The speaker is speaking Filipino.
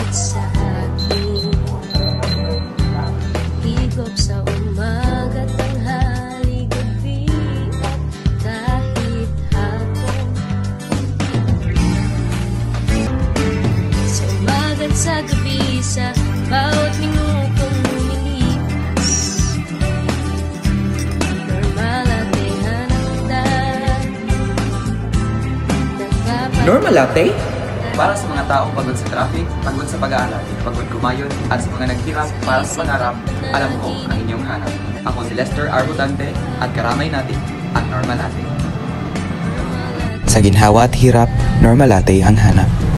sa akin. Higop sa umaga, tanghali, gabi at kahit hapon. Sa umaga at sa gabi, sa bawat minutong lumilipas, Normal Latte? Para sa mga taong pagod sa traffic, pagod sa pag-aaral, pagod kumayod, at sa mga naghirap para sa pangarap, alam ko ang inyong hanap. Ako si Lester Arbutante at karamay natin ang Normal Latte. Sa ginhawa at hirap, Normal Latte ang hanap.